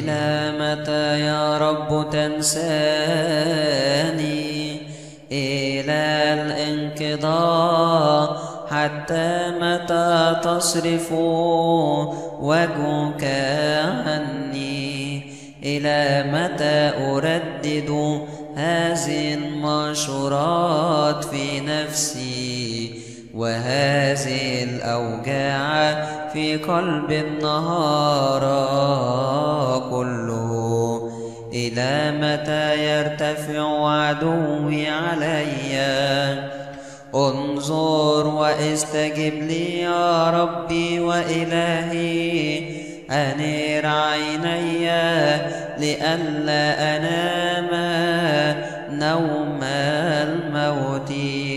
إلى متى يا رب تنساني؟ إلى الانقضاء حتى متى تصرف وجهك عني؟ إلى متى أردد هذه المنشورات في نفسي وهذه الأوجاع في قلب النهار كله؟ إلى متى يرتفع عدوي علي؟ انظر واستجب لي يا ربي وإلهي، أنير عيني لئلا أنام نوم الموت،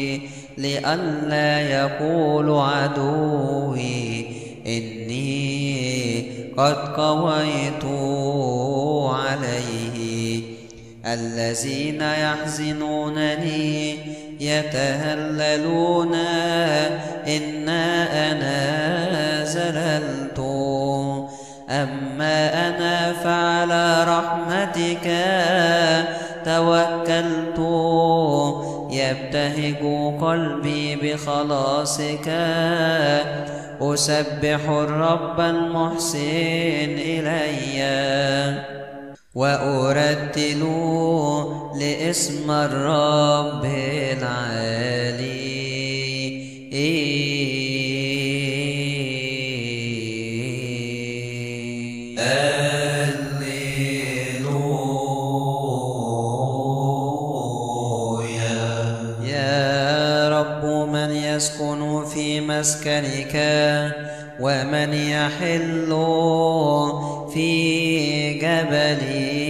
لئلا يقول عدوي إني قد قويت عليه. الذين يحزنونني يتهللون إن أنا زللت، أما أنا فعلى رحمتك توكلت. يبتهج قلبي بخلاصك، أسبح الرب المحسن إلي وأرتل لاسم الرب العالي. يا رب من يسكن في مسكنك ومن يحل في جبل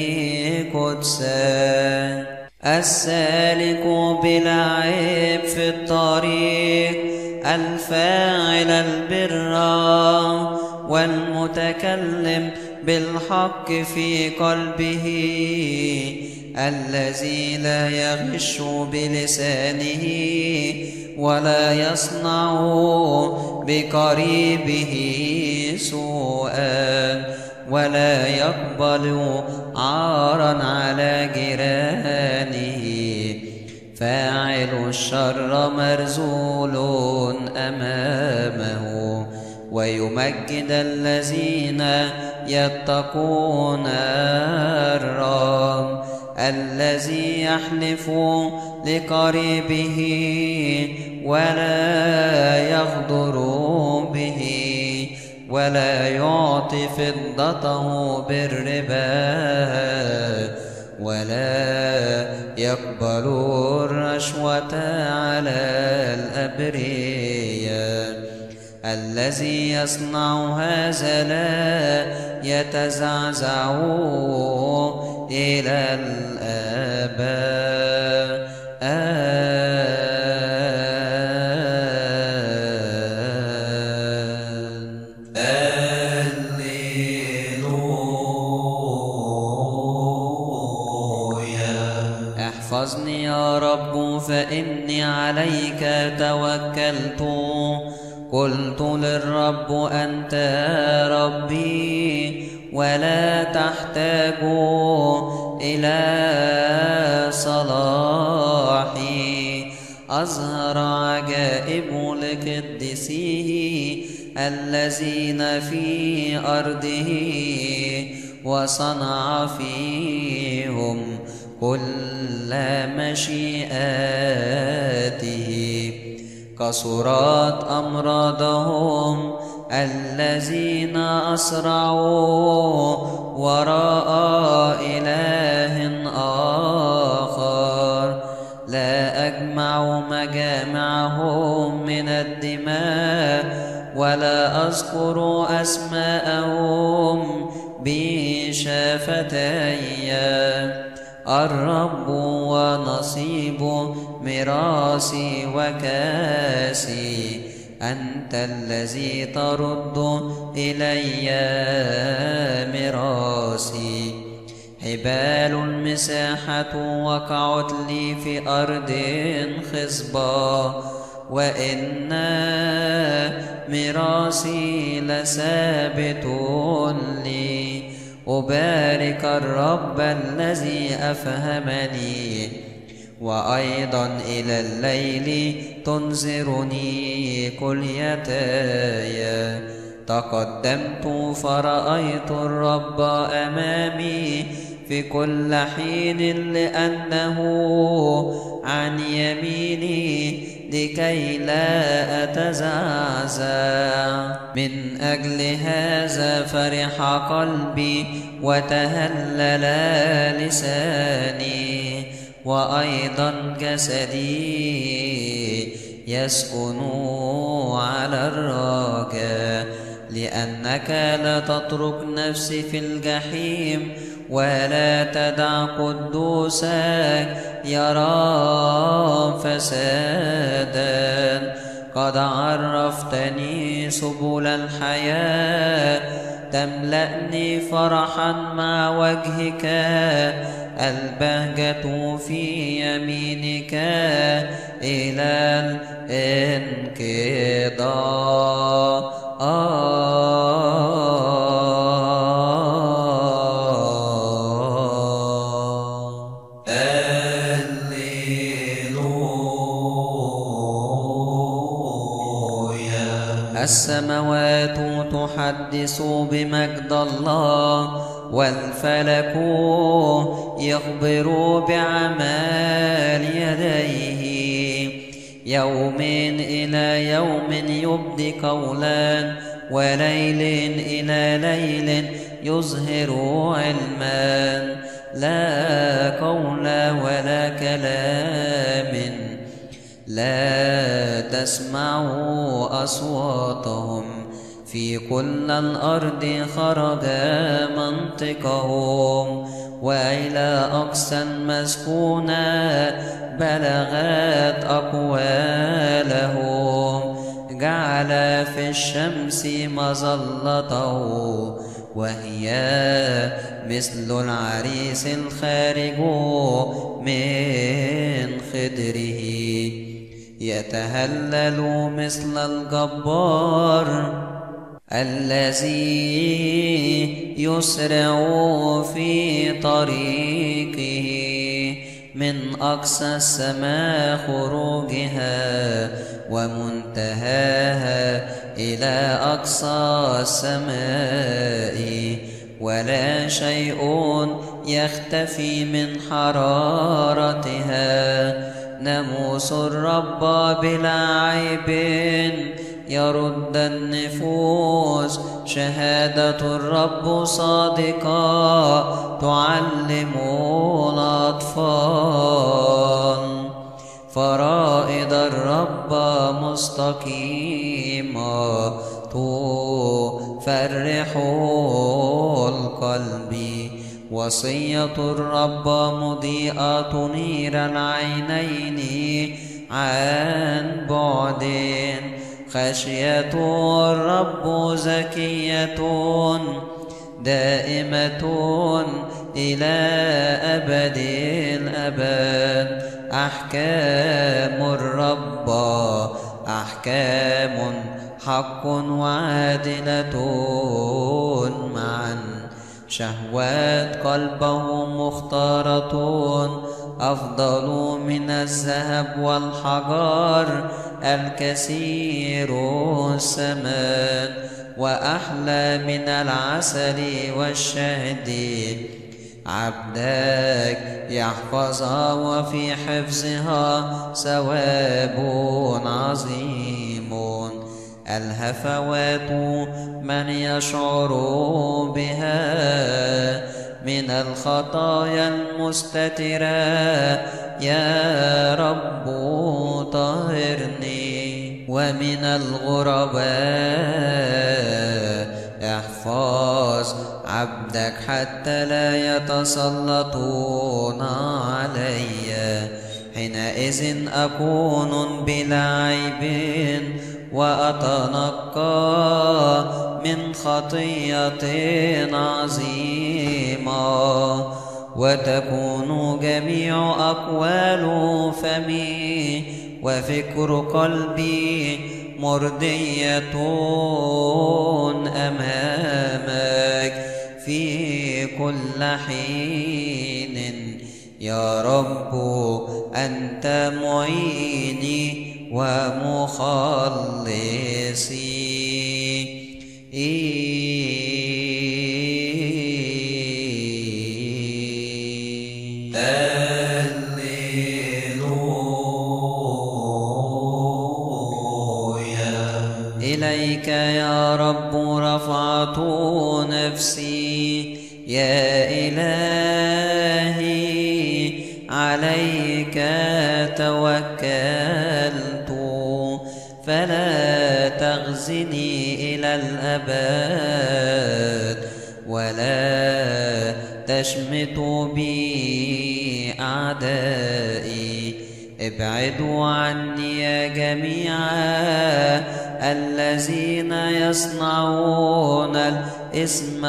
قدسك؟ السالك بلا عيب في الطريق، الفاعل البر والمتكلم بالحق في قلبه، الذي لا يغش بلسانه ولا يصنع بقريبه سوءا ولا يقبل عارا على جيرانه. فاعل الشر مرذول أمامه، ويمجد الذين يتقون الرب. الذي يحلف لقريبه ولا يغدر به، ولا يعطي فضته بالربا، ولا يقبل الرشوة على الأبرياء. الذي يصنع هذا لا يتزعزع إلى الآباء. احفظني يا رب فإني عليك توكلت. قلت للرب أنت ربي ولا تحتاج إلى صلاحي. أظهر عجائب لقدسيه الذين في أرضه، وصنع فيهم كل مشيئاته. كسرت أمراضهم الذين أسرعوا وراء إله آخر. لا أجمع مجامعهم من الدماء، ولا أذكر أسماءهم بشفتي. الرب ونصيب ميراثي وكاسي، أنت الذي ترد إلي ميراثي. حبال المساحة وقعت لي في أرض خصبة، وإن ميراثي لثابت لي. أبارك الرب الذي أفهمني، وأيضا إلى الليل تنذرني كليتاي. تقدمت فرأيت الرب أمامي في كل حين، لأنه عن يميني لكي لا أتزعزع. من أجل هذا فرح قلبي وتهلل لساني، وأيضا جسدي يسكن على الرجاء، لأنك لا تترك نفسي في الجحيم، ولا تدع قدوسك يرى فسادا. قد عرفتني سبل الحياة، تملأني فرحا مع وجهك، البهجة في يمينك إلى الانقضاء. السماوات تحدث بمجد الله، والفلك يخبر بعمال يديه. يوم إلى يوم يبدي قولا، وليل إلى ليل يظهر علما. لا قول ولا كلام لا تسمعوا أصواتهم، في كل الأرض خرج منطقهم، وإلى أقصى المسكونة بلغت أقوالهم. جعل في الشمس مظلته، وهي مثل العريس الخارج من خدره، يتهلل مثل الجبار الذي يسرع في طريقه. من أقصى السماء خروجها، ومنتهاها إلى أقصى السماء، ولا شيء يختفي من حرارتها. ناموس الرب بلا عيب يرد النفوس، شهادة الرب صادقة تعلم الأطفال. فرائض الرب مستقيمة تفرح القلب، وصية الرب مضيئة تنير العينين عن بعد. خشية الرب زكية دائمة إلى أبد الأبد. أحكام الرب أحكام حق وعادلة معا، شهوات قلبه مختارة أفضل من الذهب والحجر الكثير الثمن، وأحلى من العسل والشهد. عبدك يحفظها، وفي حفظها ثواب عظيم. الهفوات من يشعر بها من الخطايا المستترة، يا رب طهرني. ومن الغرباء احفظ عبدك حتى لا يتسلطون علي. حينئذ أكون بلا عيب، وأتنقى من خطية عظيمة، وتكون جميع أقوال فمي وفكر قلبي مرضية أمامك في كل حين. يا رب أنت معيني ومخلصي. إليك يا رب رفعت نفسي، يا إلهي عليك توكلت. فلا تخزني إلى الأبد، ولا تشمت بي أعدائي. ابعدوا عني يا جميع الذين يصنعون الإثم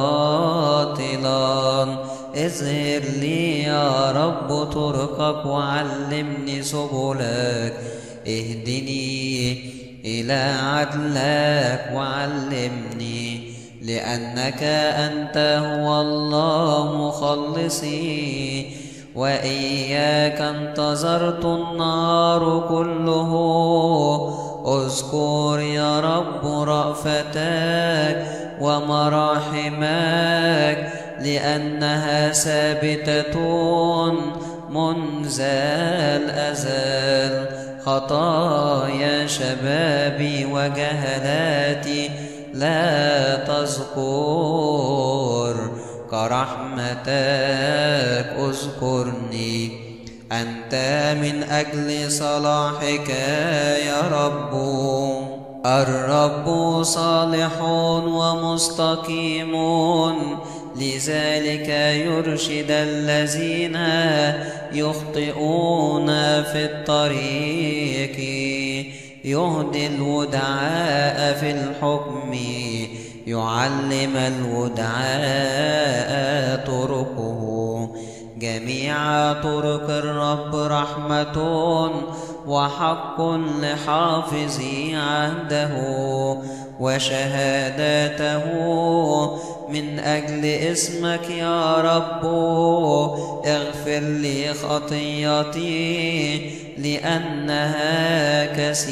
باطلا. اظهر لي يا رب طرقك وعلمني سبلك. اهدني إلى عدلك وعلمني، لأنك أنت هو الله مخلصي، وإياك انتظرت النار كله. اذكر يا رب رأفتك ومراحمك، لأنها ثابتة منذ الأزل. خطايا شبابي وجهلاتي لا تذكر، كرحمتك اذكرني. أنت من أجل صلاحك يا رب. الرب صالح ومستقيم، لذلك يرشد الذين يخطئون في الطريق. يهدي الودعاء في الحكم، يعلم الودعاء طرقه. جميع طرق الرب رحمة وحق لحافظي عهده، وشهاداته من أجل اسمك يا رب. اغفر لي خطيئتي لأنها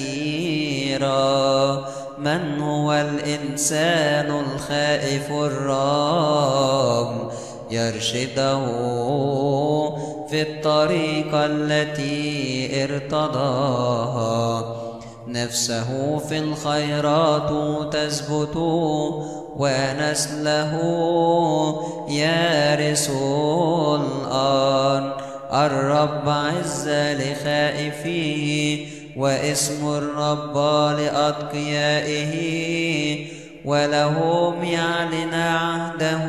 كثيرة. من هو الإنسان الخائف الرب؟ يرشده في الطريق التي ارتضاها. نفسه في الخيرات تثبت، ونسله يرث الأرض. الرب عز لخائفيه، واسم الرب لأتقيائه. ولهم يعلن عهده،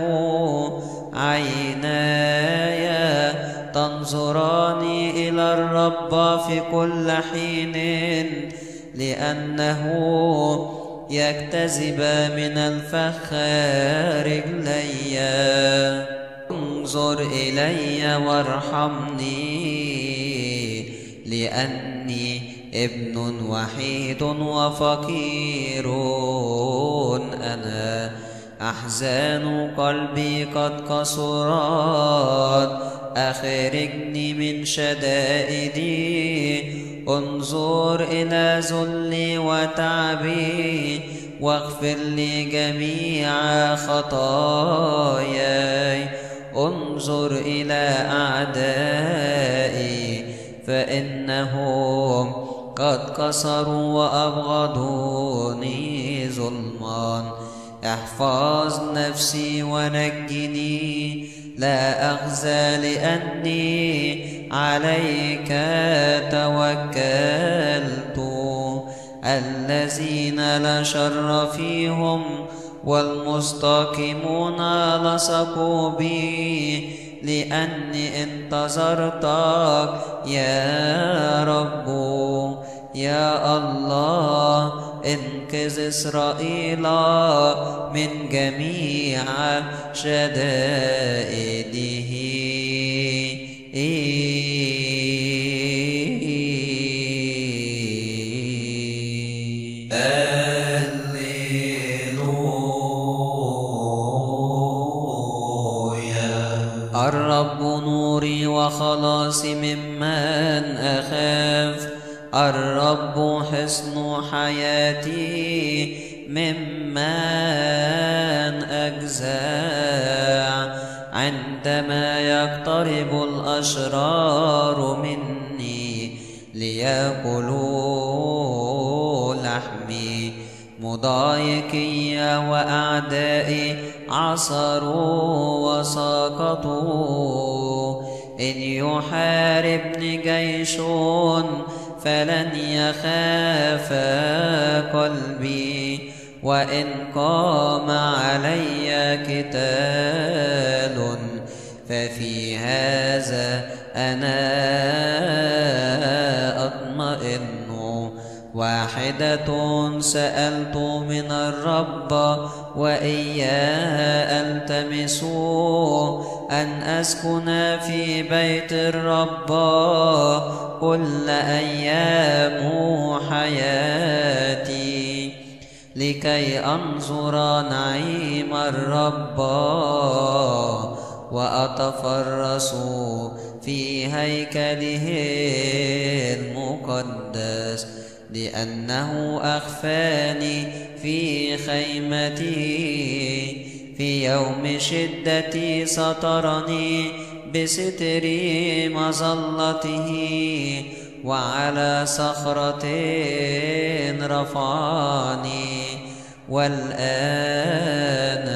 عيناي تنظران إلى الرب في كل حين، لأنه يكتذب من الفخ رجلي. انظر إلي وارحمني، لأني ابن وحيد وفقير أنا. أحزان قلبي قد كسرت، أخرجني من شدائدي. انظر إلى ذلي وتعبي، واغفر لي جميع خطاياي. انظر إلى أعدائي، فإنهم قد كسروا وأبغضوني ظلما. احفظ نفسي ونجني، لا أخزى لأني عليك توكلت. الذين لا شر فيهم والمستقيمون لصقوا بي، لأني انتظرتك يا رب. يا الله انقذ إسرائيل من جميع شدائده. وخلاصي ممن أخاف. الرب حصن حياتي ممن أجزع. عندما يقترب الأشرار مني ليأكلوا لحمي، مضايقي وأعدائي عصروا وسقطوا. إن يحاربني جيش فلن يخاف قلبي، وإن قام علي قتال ففي هذا أنا أطمئن. واحدة سألت من الرب وإياه ألتمس، أن أسكن في بيت الرب كل أيام حياتي، لكي أنظر نعيم الرب وأتفرس في هيكله المقدس. لأنه أخفاني في خيمتي، في يوم شدتي سترني بستر مظلته، وعلى صخرة رفعني. والآن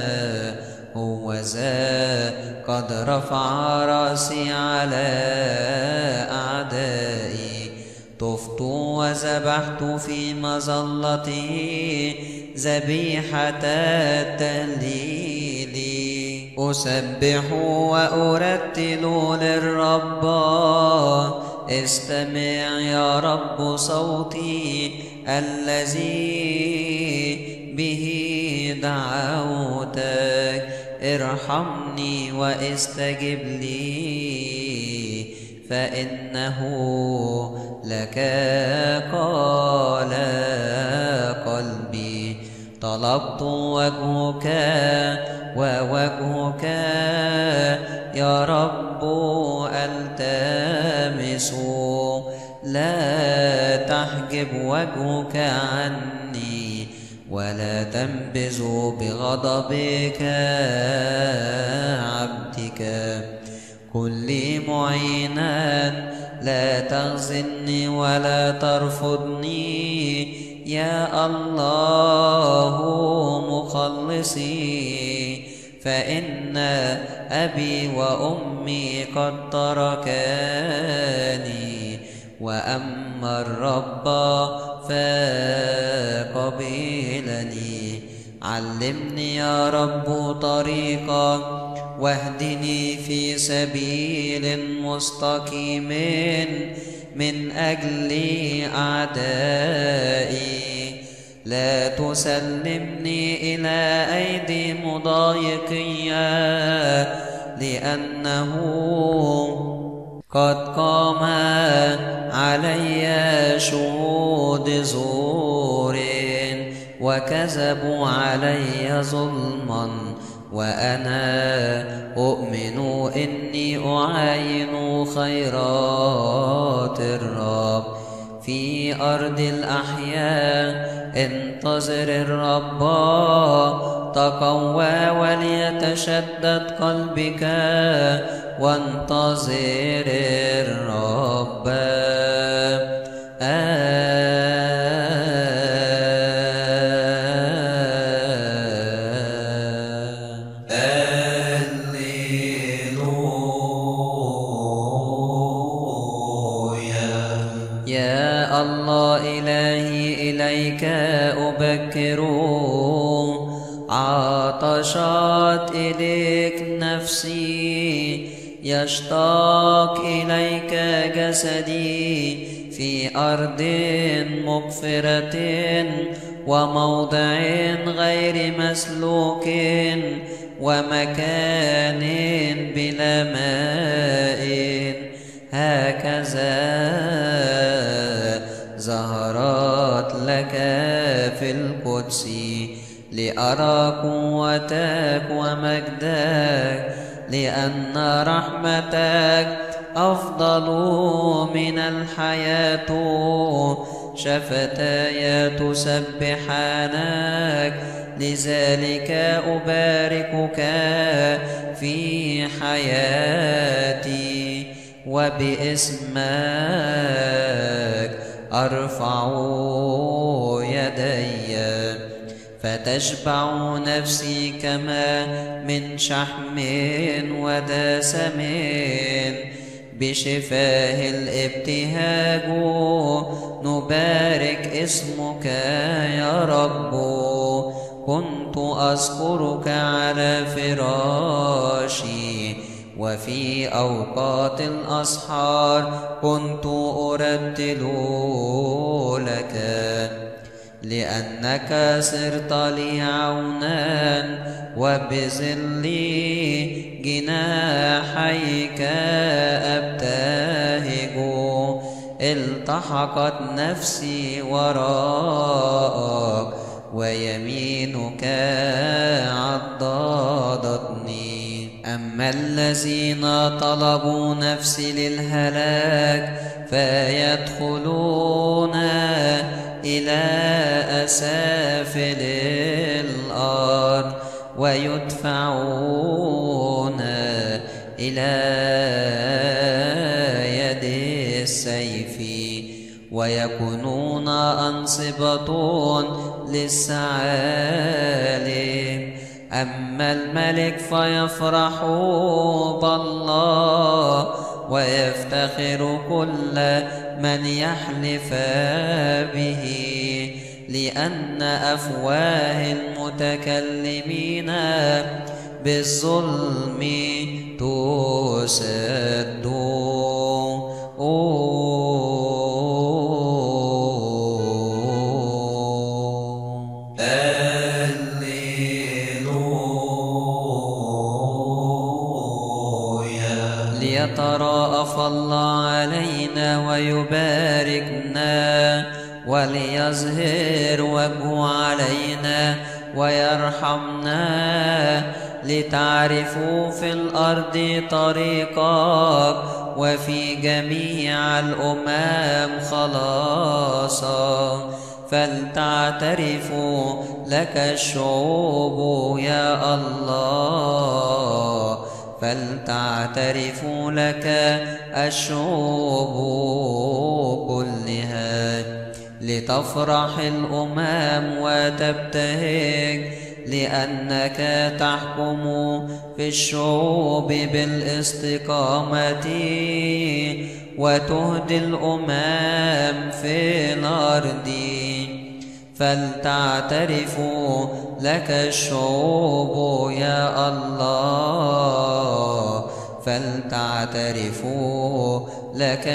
هوذا قد رفع رأسي على أعدائي. طفت وذبحت في مظلته ذبيحة التهليل. أسبح وأرتل للرب، استمع يا رب صوتي الذي به دعوتك. ارحمني واستجب لي، فإنه لك قال قلبي. طلبت وجهك ووجهك يا رب ألتمس، لا تحجب وجهك عني ولا تنبذ بغضبك عبدك. كن لي معينا لا تخزني ولا ترفضني، يا الله مخلصي. فإن أبي وأمي قد تركاني، وأما الرب فقبلني. علمني يا رب طريقا، واهدني في سبيل مستقيم من أجل أعدائي. لا تسلمني إلى أيدي مضايقي، لأنه قد قام علي شهود زور، وكذبوا علي ظلما. وأنا أؤمن إني أعاين خيرات الرب في أرض الأحياء. انتظر الرب، تقوى وليتشدد قلبك، وانتظر الرب. يا الله إلهي إليك أبكر، عطشت إليك نفسي، يشتاق إليك جسدي في أرض مغفرة وموضع غير مسلوك ومكان بلا ماء. هكذا ظهرت لك في القدس لأرى قوتك ومجدك. لأن رحمتك أفضل من الحياة. شفتاي تسبحانك، لذلك أباركك في حياتي، وباسمك أرفع يدي. فتشبع نفسي كما من شحم ودسم، بشفاه الابتهاج نبارك اسمك يا رب. كنت أذكرك على فراشي، وفي أوقات الأسحار كنت أرتل لك، لأنك صرت لي عونا، وبظل جناحيك أبتهج. التحقت نفسي وراءك، ويمينك عضدتني. أما الذين طلبوا نفسي للهلاك فيدخلون إلى أسافل الأرض، ويدفعون إلى يد السيف، ويكونون أنصبة للثعالب. أما الملك فيفرح بالله، ويفتخر كل من يحلف به، لأن أفواه المتكلمين بالظلم تسد. ليتراءف الله علينا ويباركنا، وليظهر وجهه علينا ويرحمنا، لتعرفوا في الأرض طريقك، وفي جميع الأمم خلاصا. فلتعترفوا لك الشعوب يا الله، فلتعترفوا لك الشعوب كلها. لتفرح الأمم وتبتهج، لأنك تحكم في الشعوب بالاستقامة، وتهدي الأمم في الأرض. فلتعترفوا لك الشعوب يا الله، فلتعترفوا لك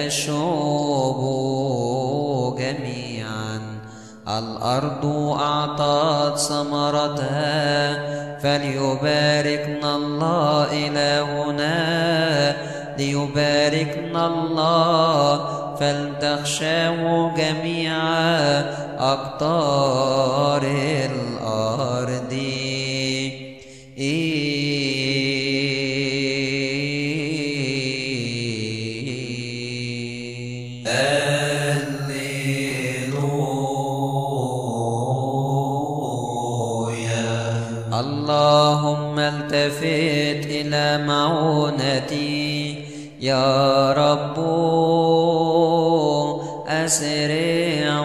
الشعوب جميعا. الأرض أعطت ثمرتها، فليباركنا الله إلهنا، ليباركنا الله. فلتخشوا جميع أقطار الأرض. اللهم التفت إلى معونتي يا رب، أسرع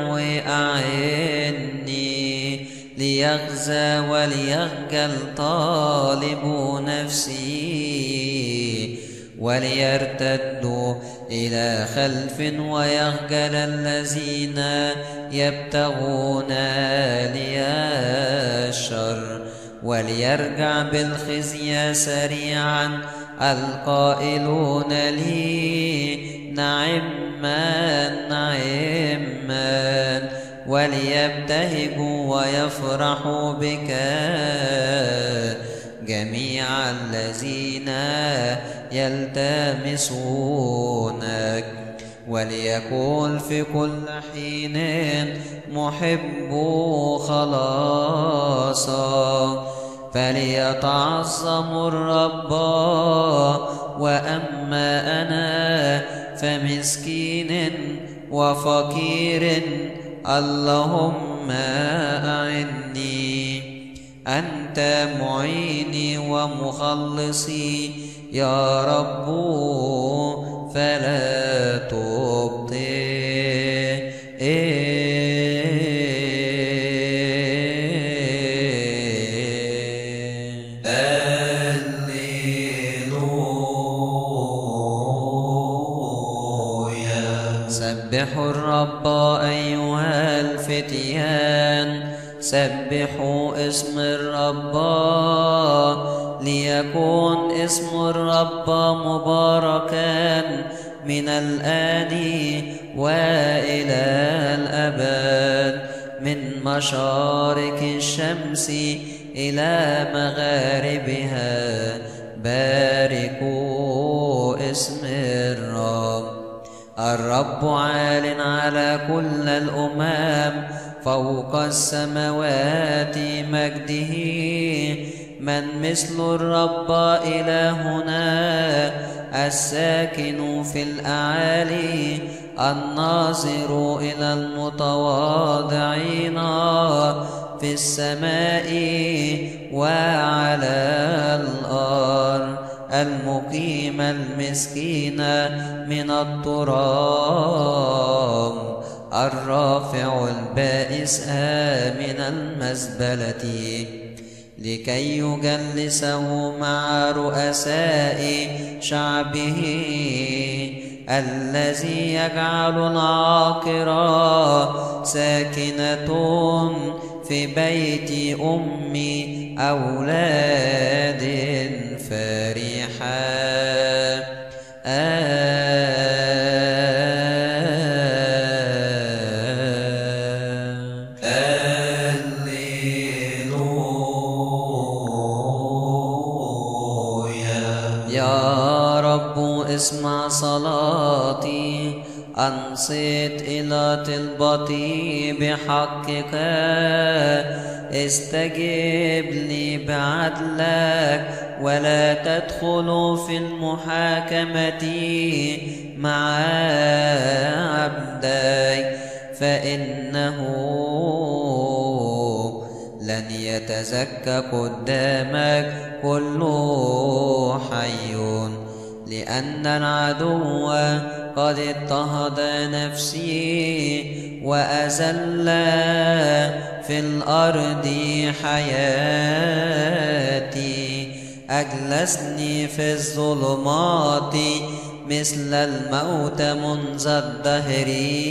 وأعني، ليغزى وليخجل طالب نفسي، وليرتدوا إلى خلف ويخجل الذين يبتغون لي الشر، وليرجع بالخزي سريعا القائلون لي نعما نعما، وليبتهجوا ويفرحوا بك جميع الذين يلتمسونك. وليقول في كل حين محب خلاصا، فليتعظموا الرب. وأما أنا فمسكين وفقير، اللهم أعني. أنت معيني ومخلصي يا رب، فلا تبطئ. سبحوا الرب أيها الفتيان، سبحوا اسم الرب، ليكون اسم الرب مباركا من الآن وإلى الأبد، من مشارق الشمس إلى مغاربها. باركوا اسم الرب. الرب عال على كل الأمم، فوق السماوات مجده. من مثل الرب إلهنا، الساكن في الأعالي، الناظر إلى المتواضعين في السماء وعلى الأرض، المقيم المسكين من التراب، الرافع البائس من المزبلة، لكي يجلسه مع رؤساء شعبه، الذي يجعل العاقرة ساكنة في بيت أم أولاد فرحا. يا رب اسمع صلاتي، أنصت إلى طلبتي بحقك، استجب لي بعدلك، ولا تدخلوا في المحاكمة مع عبدك، فإنه لن يتزكى قدامك كل حي، لأن العدو قد اضطهد نفسي وأذل في الأرض حياتي. أجلسني في الظلمات مثل الموت منذ الدهر،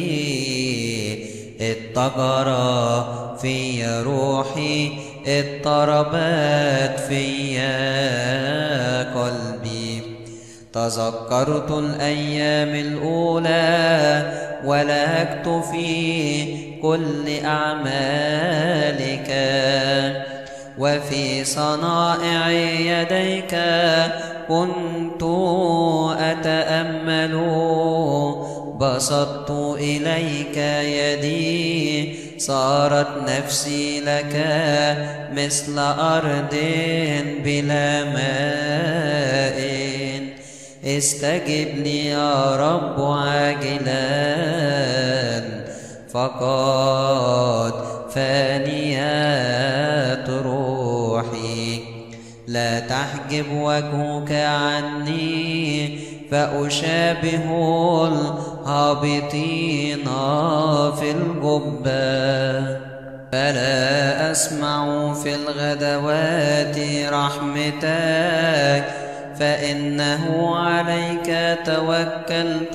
اضطجر في روحي، اضطربت في قلبي. تذكرت الأيام الأولى، ولهجت في كل أعمالك، وفي صنائع يديك كنت أتأمل. بسطت إليك يدي، صارت نفسي لك مثل أرض بلا ماء. استجب لي يا رب عاجلا، فقد فانيت روحي. لا تحجب وجهك عني، فأشابه الهابطين في الجبة. فلا أسمع في الغدوات رحمتك، فإنه عليك توكلت.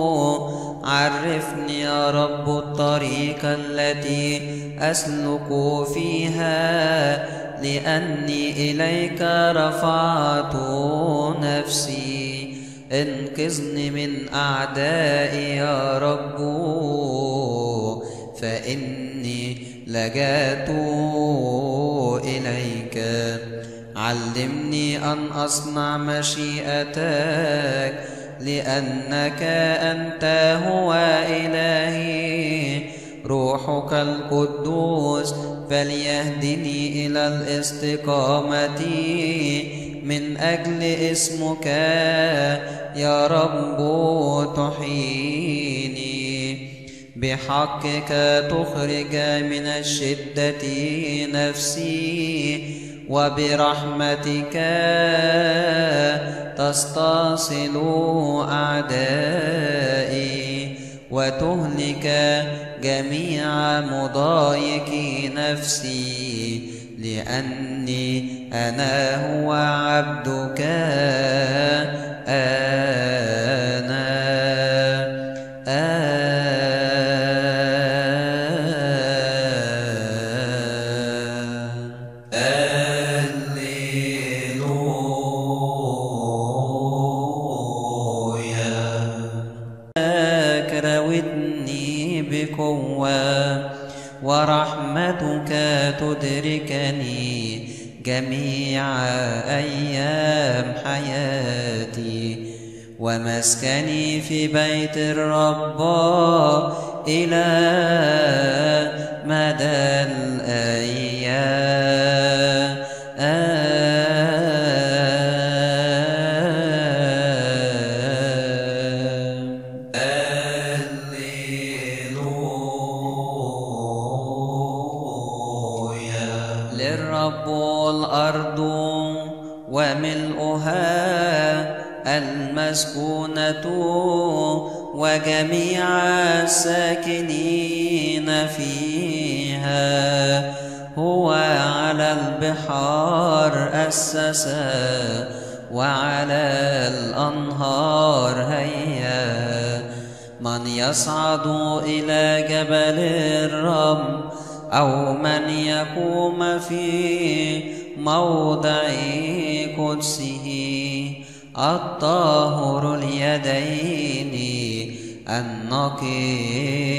عرفني يا رب الطريق التي أسلك فيها، لأني إليك رفعت نفسي. انقذني من أعدائي يا رب، فإني لجأت إليك. علمني أن أصنع مشيئتك، لأنك أنت هو إلهي. روحك القدوس فليهدني إلى الاستقامة من أجل اسمك يا رب تحييني. بحقك تخرج من الشدة نفسي، وبرحمتك تستصل أعدائي، وتهلك جميع مضايقي نفسي، لأني أنا هو عبدك راودني بقوة، ورحمتك تدركني جميع أيام حياتي، ومسكني في بيت الرب إلى مدى الأيام. للرب الأرض وملؤها المسكونة، وجميع الساكنين فيها. هو على البحار أسس، وعلى الأنهار هيا. من يصعد إلى جبل الرب، أو من يقوم في موضع قدسه؟ الطاهر اليدين النقي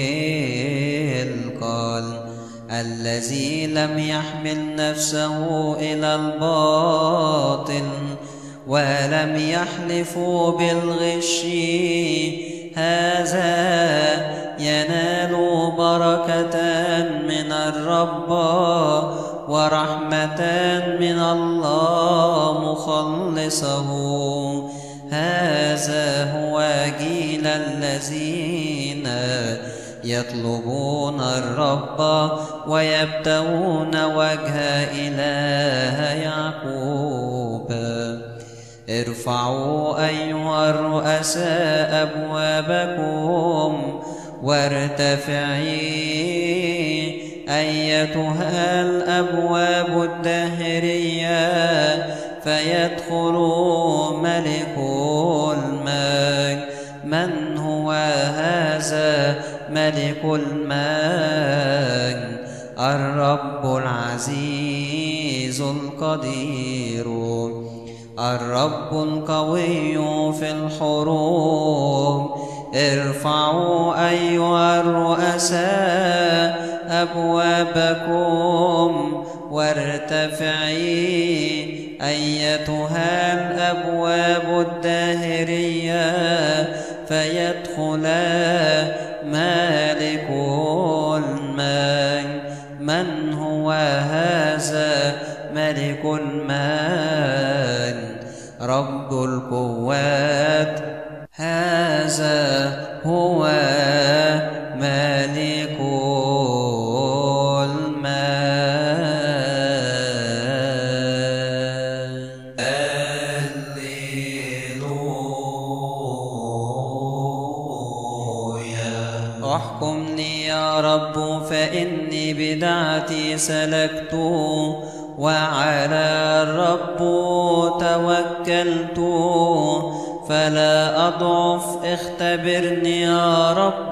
القلب، الذي لم يحمل نفسه إلى الباطل، ولم يحلف بالغش، هذا ينال بركة من الرب ورحمة من الله مخلصه. هذا هو جيل الذين يطلبون الرب، ويبتغون وجه إله يعقوب. ارفعوا أيها الرؤساء أبوابكم، وارتفعي أيتها الأبواب الدهرية، فيدخل ملك المجد. من هو هذا ملك المجد؟ الرب العزيز القدير، الرب القوي في الحروب. ارفعوا أيها الرؤساء أبوابكم، وارتفعي أيتها الأبواب الداهرية، فيدخل مالك المجد. من هو هذا ملك المجد؟ رب القوات، هذا هو ملك احكم لي يا رب، فإني بدعتي سلكت، وعلى الرب توكلت فلا أضعف. اختبرني يا رب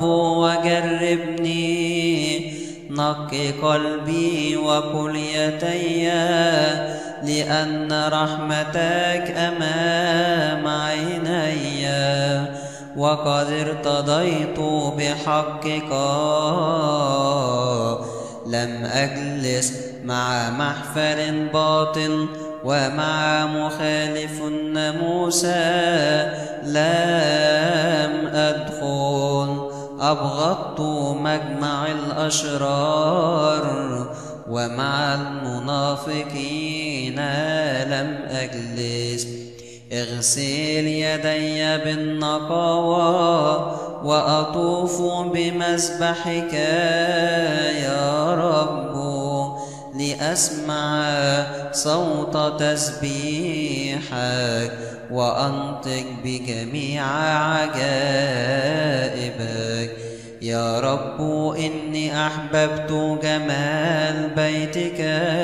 وجربني، نقي قلبي وكليتي، لأن رحمتك أمام عيني، وقد ارتضيت بحقك. لم أجلس مع محفل باطل، ومع مخالف الناموس لم أدخل. أبغضت مجمع الأشرار، ومع المنافقين لم أجلس. اغسل يدي بالنقاوة وأطوف بمذبحك يا رب، لأسمع صوت تسبيحك وأنطق بجميع عجائبك. يا رب إني أحببت جمال بيتك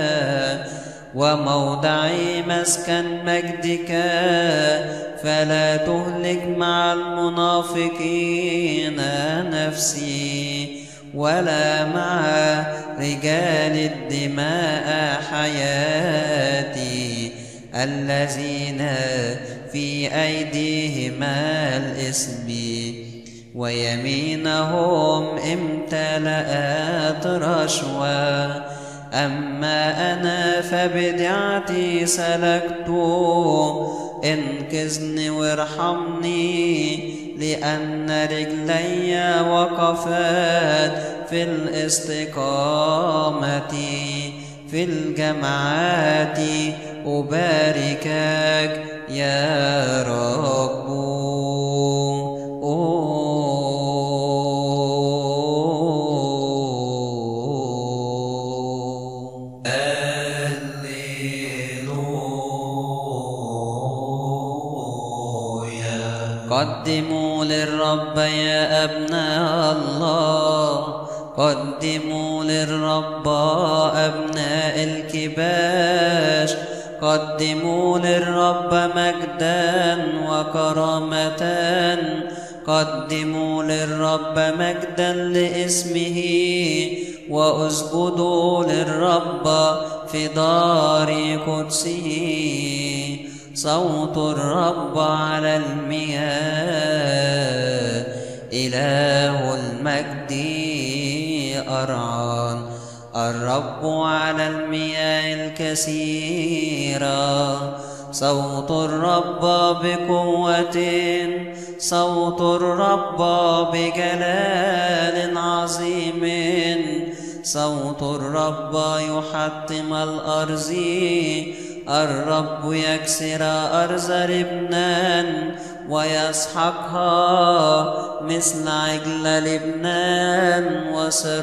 وموضع مسكن مجدك، فلا تهلك مع المنافقين نفسي، ولا مع رجال الدماء حياتي، الذين في أيديهما الإثم ويمينهم امتلأت رشوة. أما أنا فبدعتي سلكت، انقذني وارحمني، لأن رجلي وقفت في الاستقامة. في الجماعات أباركك يا رب. قدموا للرب يا أبناء الله، قدموا للرب أبناء الكباش، قدموا للرب مجدا وكرامة، قدموا للرب مجدا لاسمه، واسجدوا للرب في دار قدسه. صوت الرب على المياه، إله المجد أرعان. الرب على المياه الكثيرة، صوت الرب بقوة، صوت الرب بجلال عظيم، صوت الرب يحطم الأرض. الرب يكسر أرز لبنان ويسحقها مثل عجل لبنان،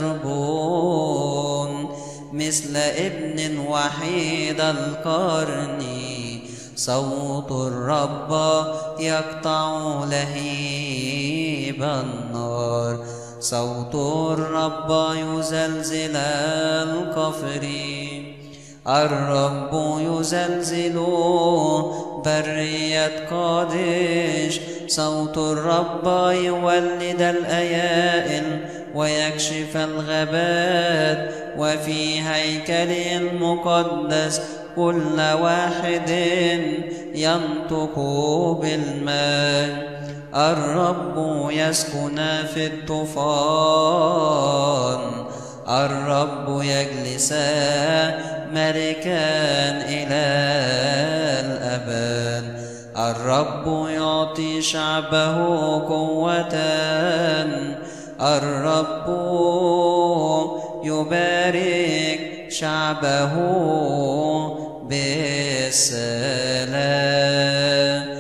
وسربون مثل ابن وحيد القرن. صوت الرب يقطع لهيب النار، صوت الرب يزلزل الكفر. الرب يزلزل برية قادش، صوت الرب يولد الأيائل ويكشف الغابات. وفي هيكله المقدس كل واحد ينطق بالماء. الرب يسكن في الطوفان، الرب يجلس ملكا إلى الأبد. الرب يعطي شعبه قوة، الرب يبارك شعبه بالسلام.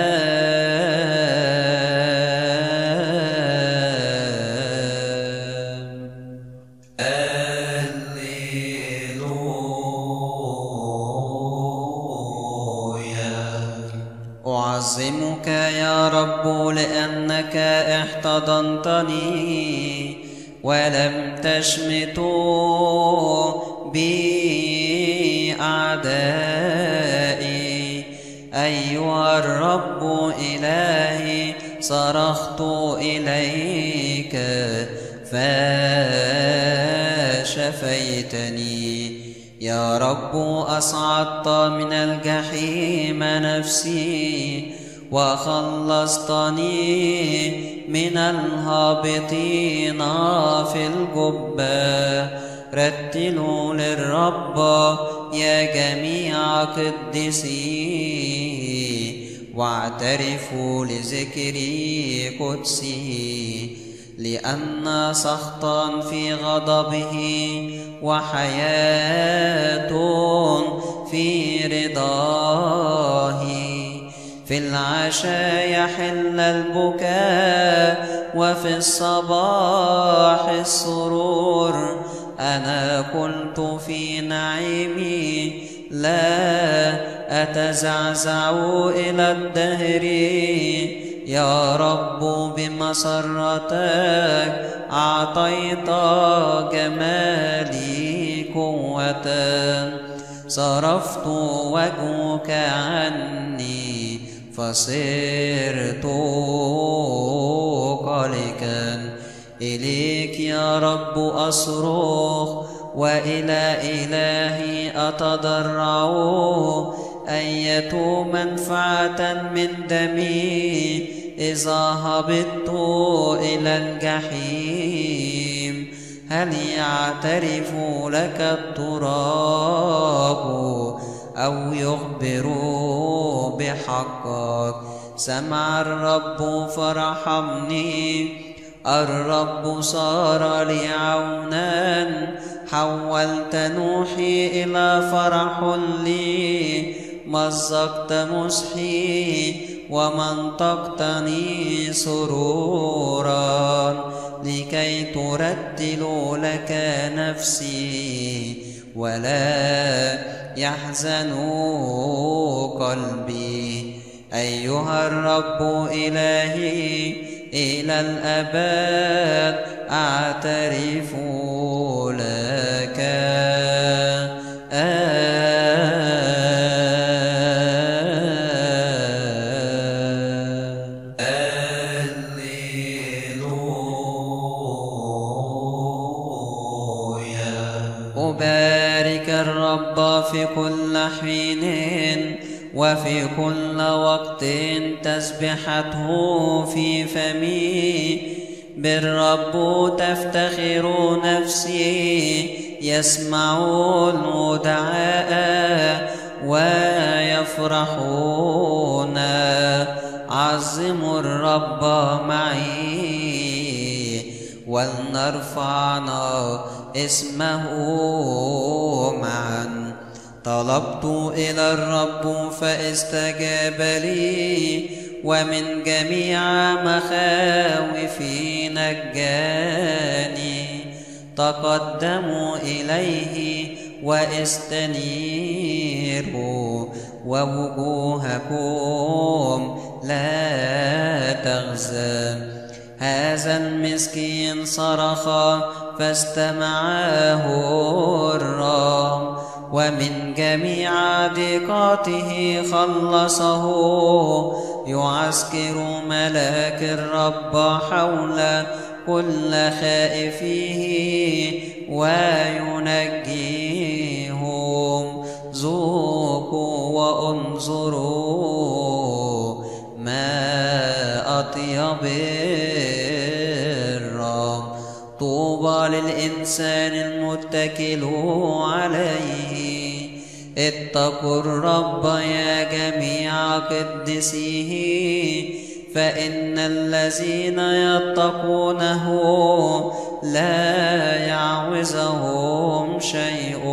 أعظمك يا رب لأنك احتضنتني ولم تشمت بي أعدائي. أيها الرب إلهي صرخت إليك فشفيتني. يا رب أصعدت من الجحيم نفسي وخلصتني من الهابطين في الجبة. رتلوا للرب يا جميع قدسي، واعترفوا لذكر قدسه. لأن سخطا في غضبه وحياة في رضاه. في العشاء يحل البكاء وفي الصباح السرور. أنا قلت في نعيمي لا أتزعزع إلى الدهر. يا رب بمسرتك أعطيت جمالي قوة. صرفت وجهك عني فصرت قلقا. إليك يا رب أصرخ وإلى إلهي أتضرع. أية منفعة من دمي إذا هبطت إلى الجحيم؟ هل يعترف لك التراب أو يخبر بحقك؟ سمع الرب فرحمني، الرب صار لي عونا. حولت نوحي إلى فرح لي، مزقت مسحي ومنطقتني سرورا. لكي ترتل لك نفسي ولا يحزن قلبي. أيها الرب إلهي إلى الأبد أعترف لك. أبارك الرب في كل حين وفي كل وقت تسبحته في فمي. بالرب تفتخر نفسي، يسمع الودعاء ويفرحون. عظموا الرب معي ولنرفعنا اسمه معا. طلبت إلى الرب فاستجاب لي، ومن جميع مخاوفي نجاني. تقدموا إليه واستنيروا، ووجوهكم لا تغزى. هذا المسكين صرخ فاستمعه الرب، ومن جميع ضيقاته خلصه. يعسكر ملاك الرب حول كل خائفيه وينجيهم. ذوقوا وانظروا ما أطيب الرب. طوبى للإنسان المتكل عليه. اتقوا الرب يا جميع قدسيه، فإن الذين يتقونه لا يعوزهم شيء.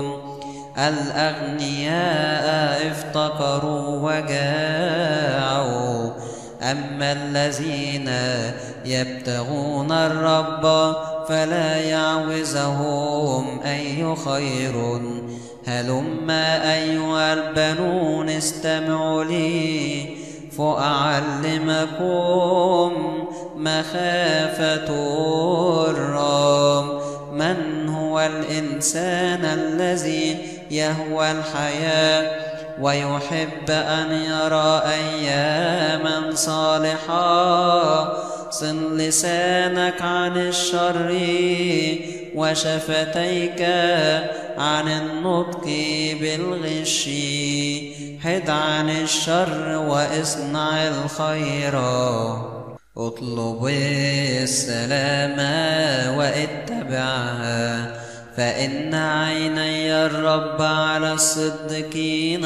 الأغنياء افتقروا وجاعوا، أما الذين يبتغون الرب فلا يعوزهم أي خير. هلما أيها البنون استمعوا لي، فأعلمكم مخافة الرب. من هو الإنسان الذي يهوى الحياة ويحب أن يرى أياما صالحة؟ صن لسانك عن الشر وشفتيك عن النطق بالغش. حد عن الشر واصنع الخير. اطلب السلام واتبعها، فإن عيني الرب على الصديقين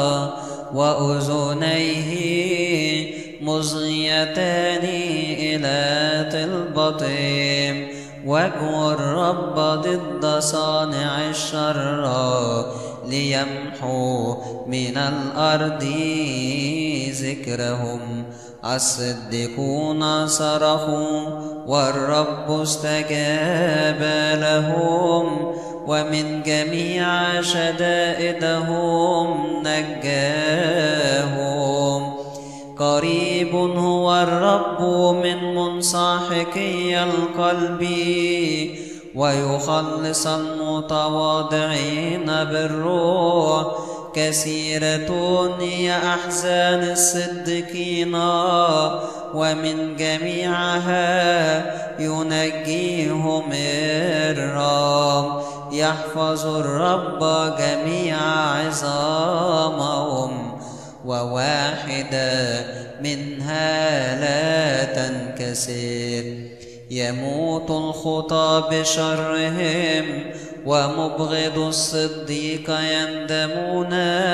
وأذنيه مصغيتان إلى طلبتهم. وجه الرب ضد صانع الشر ليمحو من الأرض ذكرهم. الصديقون صرخوا والرب استجاب لهم، ومن جميع شدائدهم نجاهم. قريب هو الرب من منسحقي القلب، ويخلص المتواضعين بالروح. كثيرة هي أحزان الصديقين، ومن جميعها ينجيهم الرب. يحفظ الرب جميع عظامهم، وواحدة منها لا تنكسر. يموت الخطى بشرهم، ومبغض الصديق يندمون.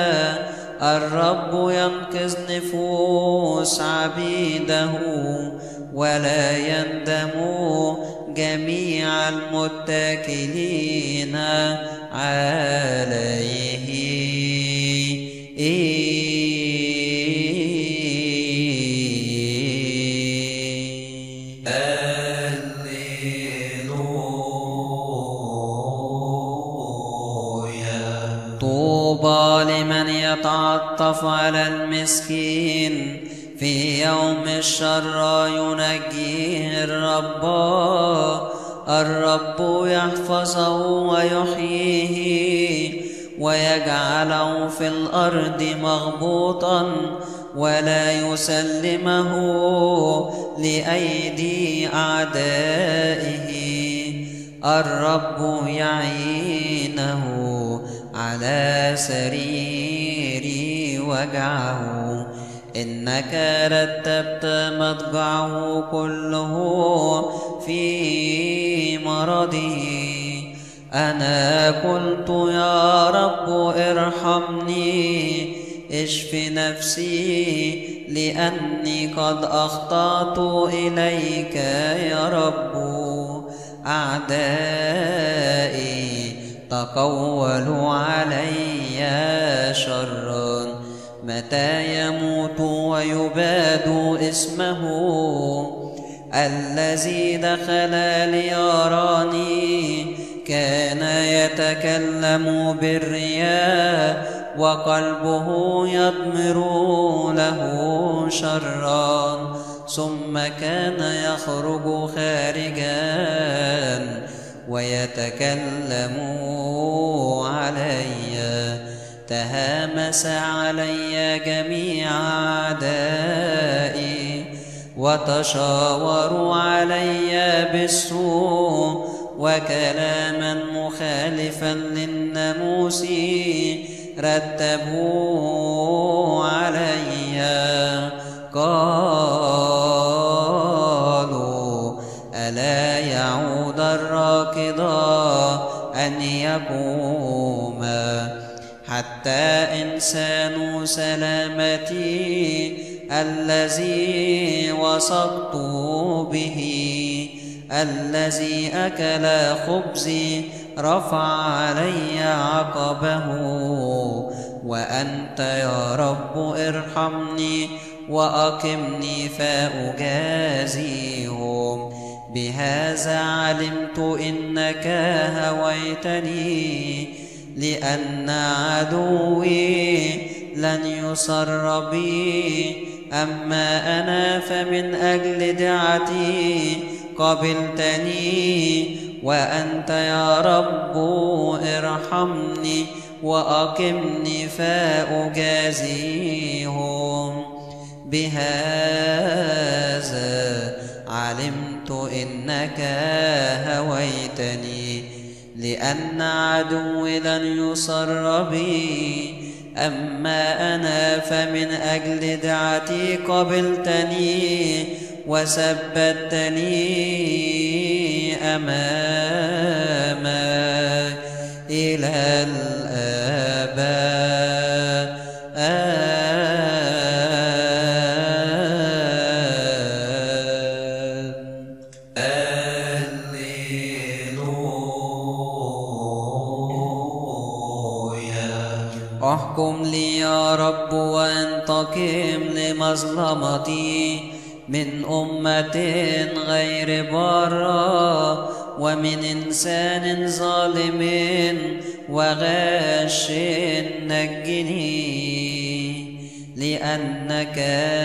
الرب ينقذ نفوس عبيده، ولا يندم جميع المتكلين عليه. طوبى لمن يتعطف على المسكين، في يوم الشر ينجيه الرب. الرب يحفظه ويحييه، ويجعله في الأرض مغبوطا، ولا يسلمه لأيدي أعدائه. الرب يعينه على سرير وجعه، إنك رتبت مضجعه كله في مرضه. أنا قلت يا رب ارحمني، اشف نفسي، لأني قد أخطأت إليك يا رب. أعدائي تقولوا علي شرا، متى يموت ويباد اسمه. الذي دخل ليراني كان يتكلم بالرياء، وقلبه يضمر له شرا. ثم كان يخرج خارجا ويتكلم علي. تهامس علي جميع أعدائي، وتشاوروا علي بالسوء، وكلاما مخالفا للناموس رتبوا علي. قالوا ألا يعود الراكض أن يقوم، حتى إنسان سلامتي الذي وثقت به، الذي أكل خبزي رفع علي عقبه. وأنت يا رب ارحمني وأقمني فأجازيهم. بهذا علمت إنك هويتني، لأن عدوي لن يسر بي. أما أنا فمن أجل دعتي قبلتني، وأنت يا رب ارحمني وأقمني فأجازيهم. بهذا علمت إنك هويتني، لأن عدوي لن يسر بي. أما أنا فمن أجل دعتي قبلتني، وثبتني أمامك إلى الآباء. احكم لي يا رب وانتقم لمظلمتي من أمة غير بارة ومن إنسان ظالم وغاش نجني، لأنك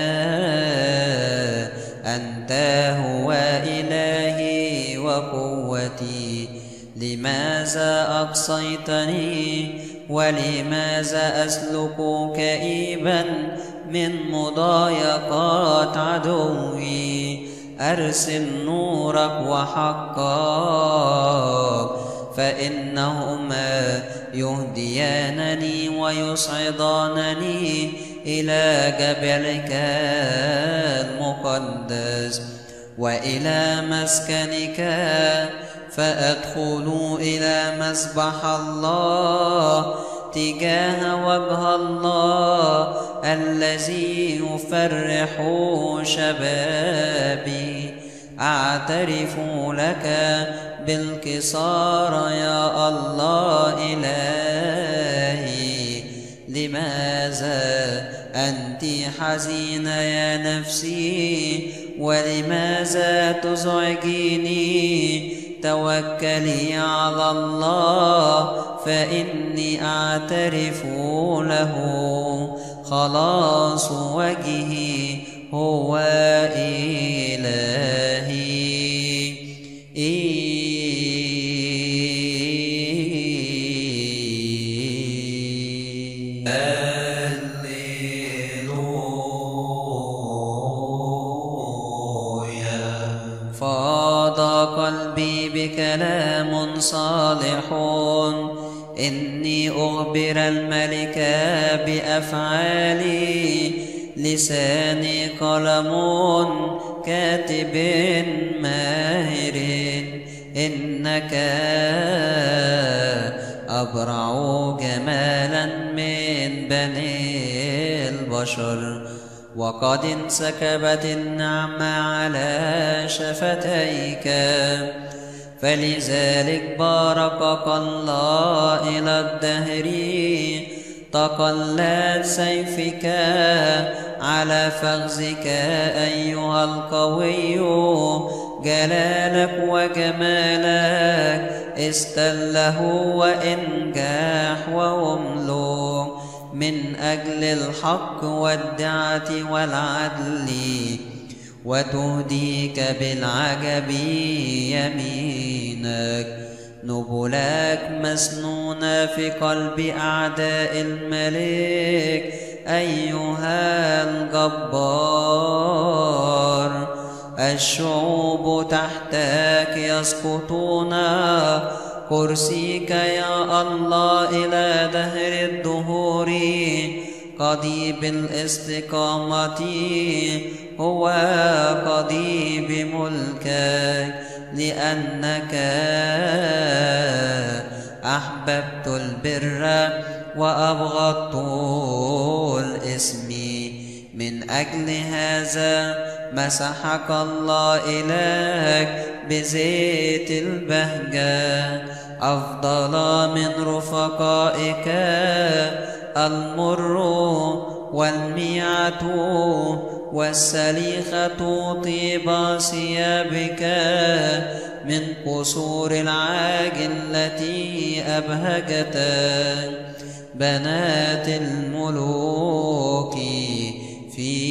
أنت هو إلهي وقوتي. لماذا أقصيتني ولماذا أسلك كئيبا من مضايقات عدوي؟ أرسل نورك وحقك فإنهما يهديانني ويصعدانني إلى جبلك المقدس وإلى مسكنك، فأدخل إلى مسبح الله تجاه وجه الله الذي يفرح شبابي. أعترف لك بالكسار يا الله إلهي. لماذا أنت حزينة يا نفسي ولماذا تزعجيني؟ توكلي على الله فإني أعترف له. خلاص وجهي هو إلهي. فاض قلبي بكلام صالح، إني أخبر الملك بأفعالي. لساني قلم كاتب ماهر، إنك أبرع جمالا من بني البشر. وقد انسكبت النعمة على شفتيك، فلذلك باركك الله إلى الدهر. تقلت سيفك على فخذك أيها القوي، جلالك وجمالك استله وإنجاح وأملك من أجل الحق والدعة والعدل، وتهديك بالعجب يمينك. نبلك مسنونة في قلب أعداء الملك أيها الجبار. الشعوب تحتك يسقطون، كرسيك يا الله إلى دهر الدهور. قضيب الاستقامة هو قضيب ملكك، لأنك أحببت البر وأبغضت الإثم. من أجل هذا مسحك الله إلهك بزيت البهجة، أفضل من رفقائك المر والميعة والسليخة طيب ثيابك من قصور العاج التي أبهجتك. بنات الملوك في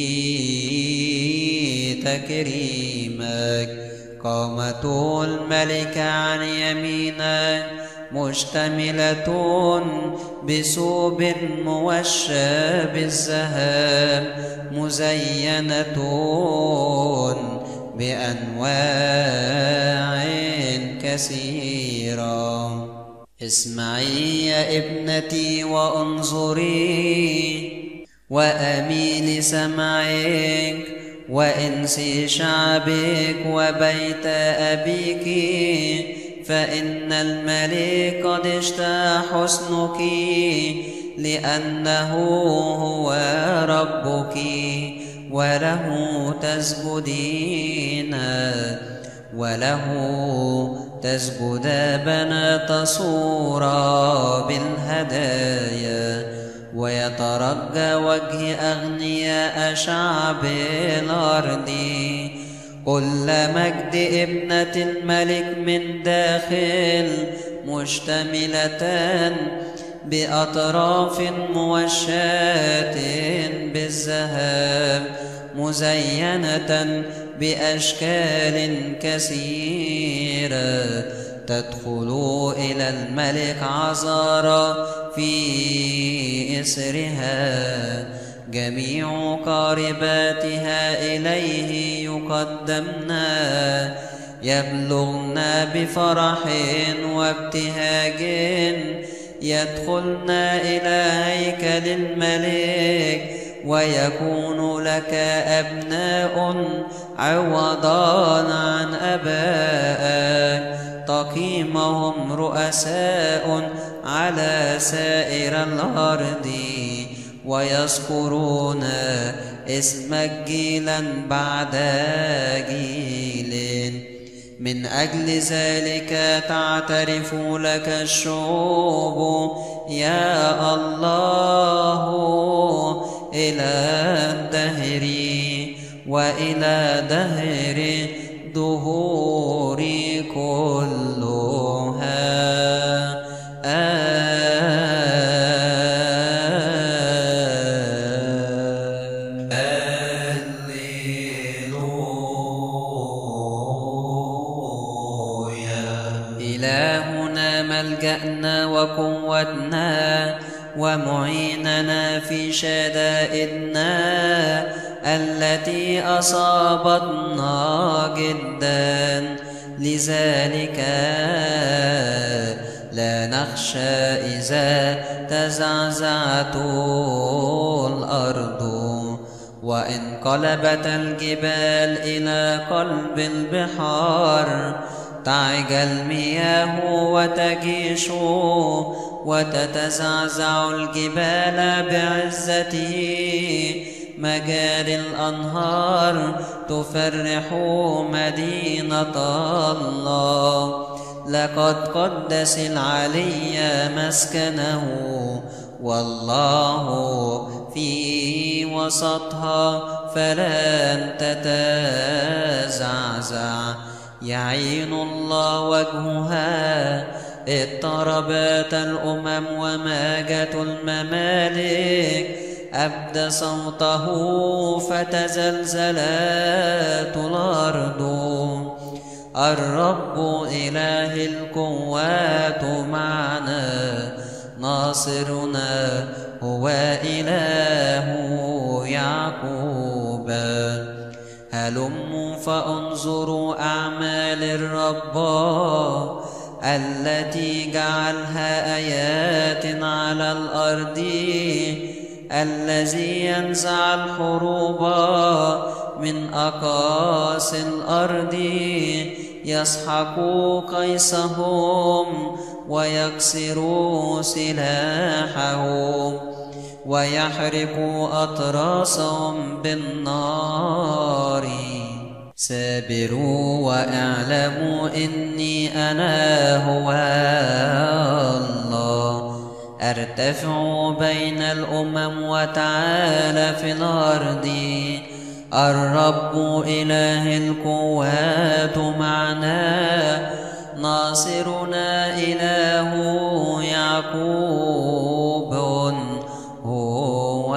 تكريمك، قامت الملكة عن يمينك مشتملة بثوب موشى بالذهب، مزينة بأنواع كثيرة. اسمعي يا ابنتي وانظري وأميلي سمعك، وانسي شعبك وبيت أبيك، فإن الملك قد اشتهى حسنك، لأنه هو ربك وله تسجدين، وله تسجد بنات صورة بالهدايا. ويترجى وجه أغنياء شعب الأرض. كل مجد ابنة الملك من داخل مشتملة بأطراف موشاة بالذهب مزينة بأشكال كثيرة. تدخل إلى الملك عذارى في إسرها، جميع قارباتها إليه يقدمنا، يبلغن بفرح وابتهاج، يدخلن إلى هيكل الملك، ويكون لك أبناء عوضا عن أبائك، تقيمهم رؤساء على سائر الأرض، ويذكرون اسمك جيلا بعد جيل. من أجل ذلك تعترف لك الشعوب يا الله إلى الدهر وإلى دهر دهور كلها. إلهنا ملجأنا وقوتنا ومعيننا في شدائدنا التي أصابتنا جدا، لذلك لا نخشى إذا تزعزعت الأرض، وإن قلبت الجبال إلى قلب البحار. تعج المياه وتجيش وتتزعزع الجبال بعزته، مجاري الأنهار تفرح مدينة الله. لقد قدس العلي مسكنه، والله في وسطها فلن تتزعزع. يعين الله وجهها، اضطربت الأمم وماجت الممالك، أبدى صوته فتزلزلت الأرض. الرب إله القوات معنا، ناصرنا هو إله يعقوب. هلموا فانظروا أعمال الرب التي جعلها آيات على الأرض، الذي ينزع الحروب من أقاصي الأرض، يسحق قيسهم ويكسر سلاحهم، ويحرق أطراسهم بالنار. سابروا واعلموا إني أنا هو الله، أرتفع بين الأمم وتعالى في الأرض. الرب إله القوات معنا، ناصرنا إله يعقوب هو.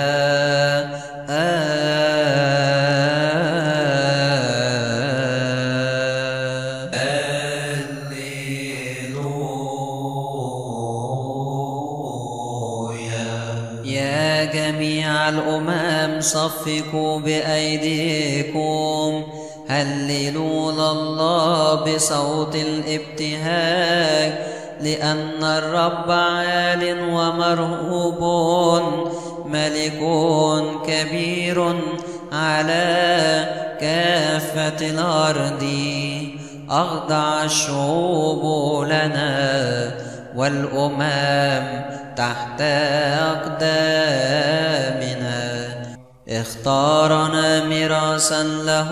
يا جميع الأمم صفقوا بأيديكم، هللوا لله بصوت الابتهاج، لأن الرب عال ومرهوب، ملك كبير على كافة الأرض. أخضع الشعوب لنا والأمم تحت أقدامنا. اختارنا ميراثا له،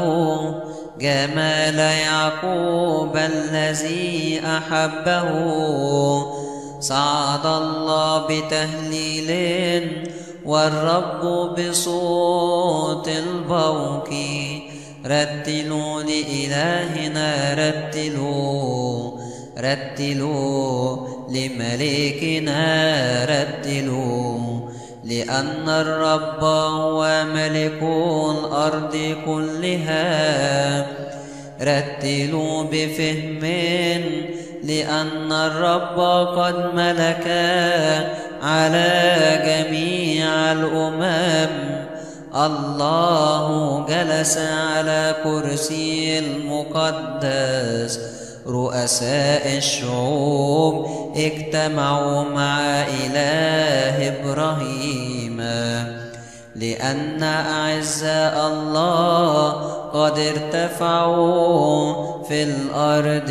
جمال يعقوب الذي أحبه. صعد الله بتهليل والرب بصوت البوق. رتلوا لإلهنا، رتلوا رتلوا لملكنا، رتلوا، لأن الرب هو ملك الأرض كلها. رتلوا بفهم، لأن الرب قد ملك على جميع الأمم. الله جلس على كرسي المقدس، رؤساء الشعوب اجتمعوا مع إله إبراهيم. لأن أعزاء الله قد ارتفعوا في الأرض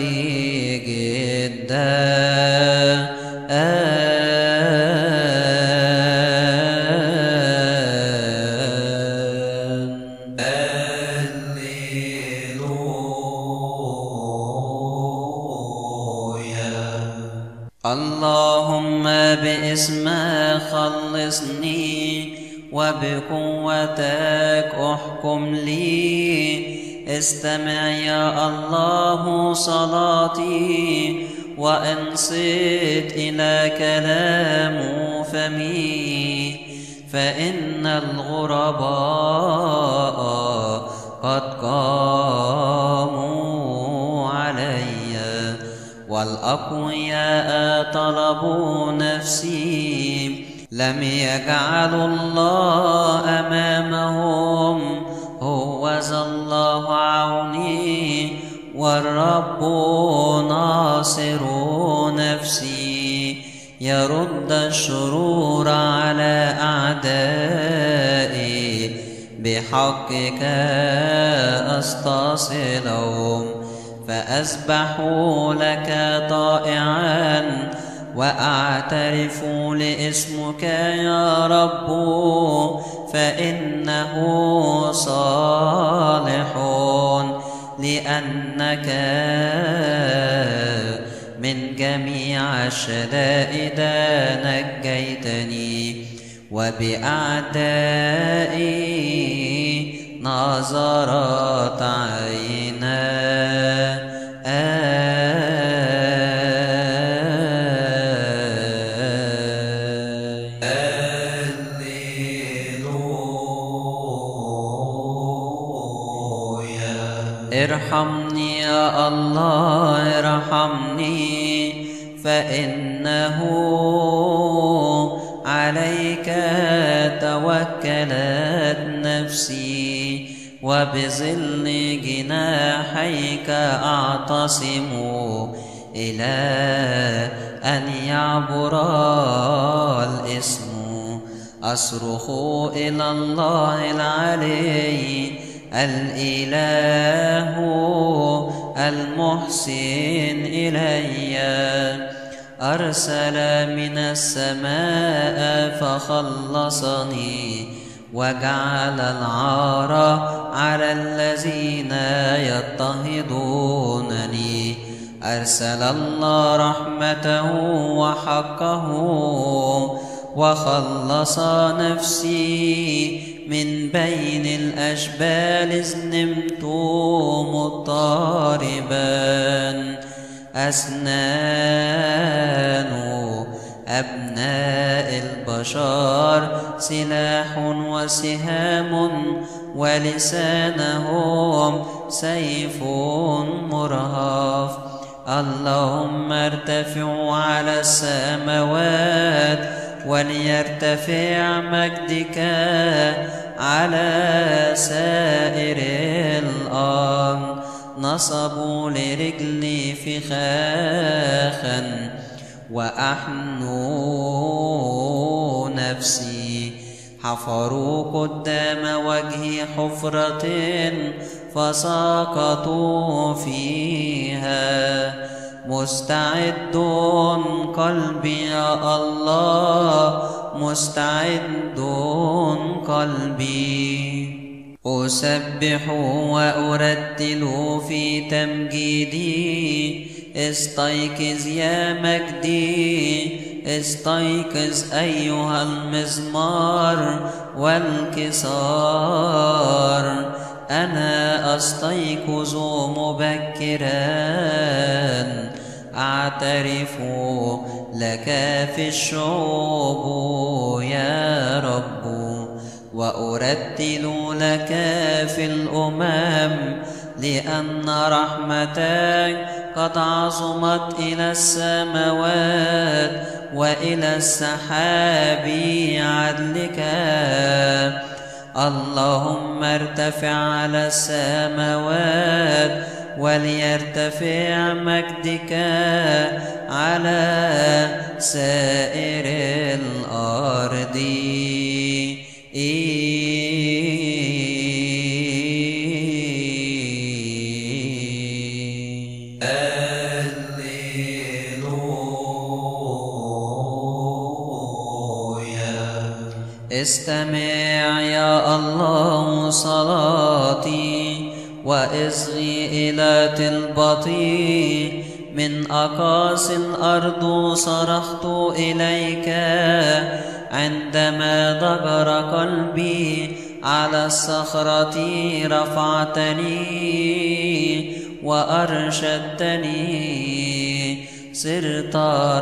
جدا. اللهم باسمك خلصني، وبقوتك احكم لي. استمع يا الله صلاتي، وانصت إلى كلام فمي. فإن الغرباء قد قاموا علي، والأقوياء طلبوا نفسي. لم يجعلوا الله أمامهم، هوذا الله عوني، والرب ناصر نفسي. يرد الشرور على أعدائي، بحقك أستصلهم. فأسبح لك طائعا، وأعترف لاسمك يا رب، فإنه صالح. لأنك من جميع الشدائد نجيتني، وبأعدائي نظرت عينا. ارحمني يا الله، ارحمني، فإنه عليك توكلت نفسي. وبظل جناحيك أعتصم، إلى أن يعبر الإثم. أصرخ إلى الله العلي، الإله المحسن إلي. أرسل من السماء فخلصني، وجعل العار على الذين يضطهدونني. أرسل الله رحمته وحقه، وخلص نفسي من بين الأشبال. إذ نمت مضطربا، أسنان أبناء البشر سلاح وسهام، ولسانهم سيف مرهف. اللهم ارتفع على السماوات، وليرتفع مجدك على سائر الأرض. نصبوا لرجلي فخاخا، وأحنوا نفسي. حفروا قدام وجهي حفرة، فسقطوا فيها. مستعد قلبي يا الله، مستعد قلبي. أسبح وأرتل في تمجيدي. استيقظ يا مجدي، استيقظ أيها المزمار والكسار. أنا أستيقظ مبكرا، أعترف لك في الشعوب يا رب، وأرتل لك في الأمم، لأن رحمتك قد عظمت إلى السماوات، وإلى السحاب عدلك. اللهم ارتفع على السماوات، وليرتفع مجدك على سائر الأرض. استمع يا الله صلاتي، وإصغي إلى طلبتي. من أقاصي الأرض صرخت إليك، عندما ضجر قلبي على الصخرة رفعتني وأرشدتني. صرت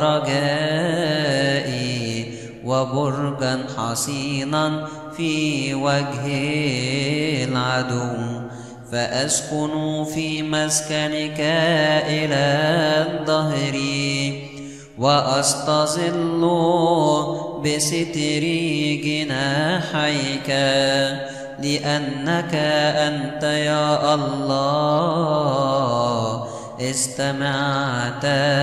رجائي وبرجا حصينا في وجه العدو، فأسكن في مسكنك إلى الدهر، وأستظل بستر جناحيك، لأنك أنت يا الله استمعت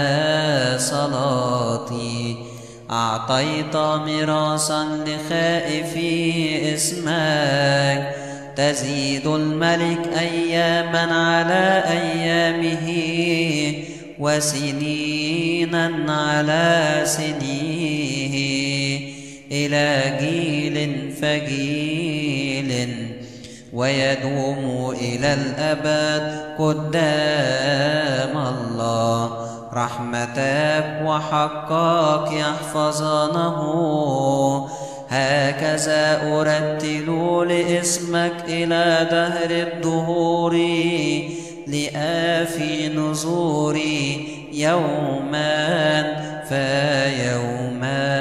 صلاتي. أعطيت ميراثا لخائفي اسمك، تزيد الملك أياما على أيامه، وسنينا على سنيه، إلى جيل فجيل، ويدوم إلى الأبد قدام الله. رحمتك وحقك يحفظانه، هكذا أرتل لاسمك إلى دهر الدهور، لآفي نزوري يوما فيوما.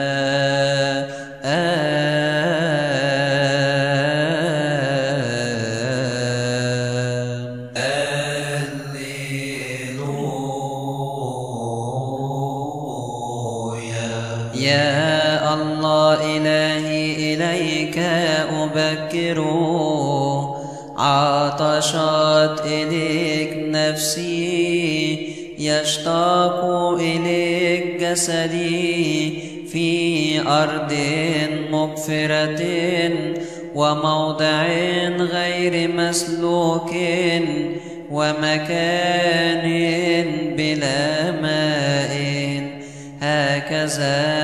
يا الله إلهي إليك أبكر، عطشت إليك نفسي، يشتاق إليك جسدي، في أرض مغفرة وموضع غير مسلوك، ومكان بلا ماء. هكذا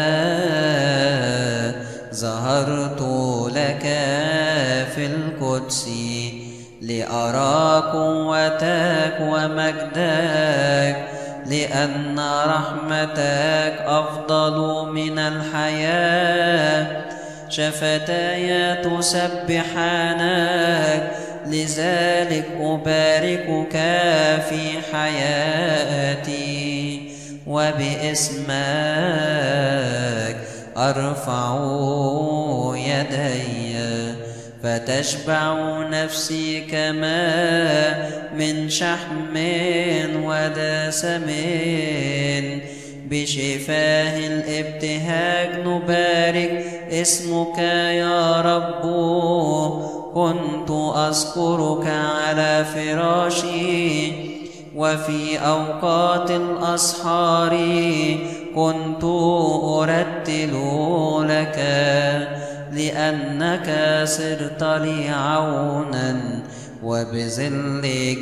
ظهرت لك في القدس، لأرى قوتك ومجدك، لأن رحمتك أفضل من الحياة. شفتاي تسبحانك، لذلك أباركك في حياتي، وباسمك أرفع يدي، فتشبع نفسي كما من شحم ودسم. بشفاه الابتهاج نبارك اسمك يا رب. كنت أذكرك على فراشي، وفي أوقات الأسحار كنت أرتل لك، لأنك صرت لي عونا وبظل